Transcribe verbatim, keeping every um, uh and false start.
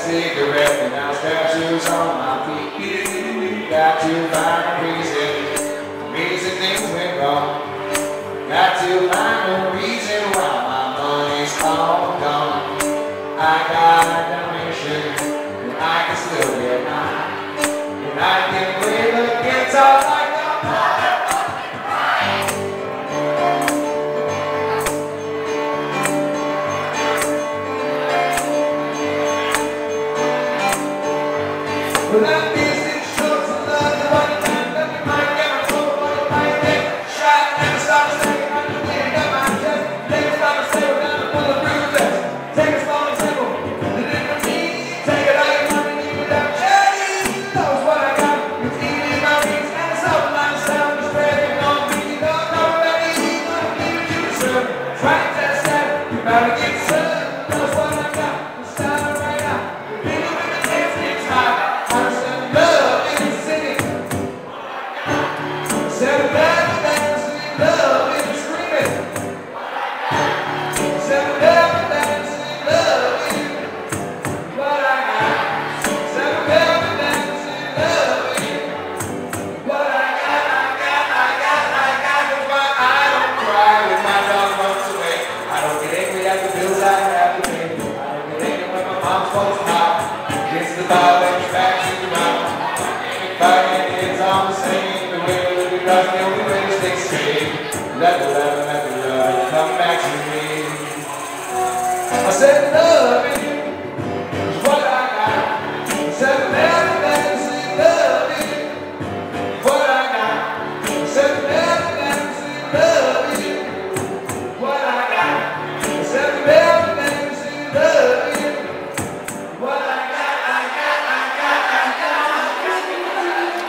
cigarette and now statues on my feet. Got to find a reason, reason things went wrong. Got to find a reason why my money's all gone. I got a donation, and I can still get mine. And I can play the guitar like a motherfucking crying. Well, that music shows a love to one time that we might get a soul for the might get shot and stop saying I'm the leading of my chest. Take a stop and say we're gonna pull a bruises. Take a small example, the different means. Take it all your money, keep it up. Charity knows what I got. It's eating my beats and it's all my sound. It's spreading on me. You don't know that easy, gonna give it you deserve. Try to test that, you better get served. Knows what I got, it's time right now. People with the dance gets high. Love is singing. Said a bad dancing, love is screaming. Said a bad dancing, love is what I got. Said a bad dancing, love is what I got. I got, I got, I got. That's why I don't cry when my dog runs away. I don't get angry at the bills I have to pay. I don't get angry when my mom's phone's hot. It's the ball that you back to the mouth. Fighting, it's all the same. The way we live, because the only way to stay safe. Let the love, let the love come back to me. I said love.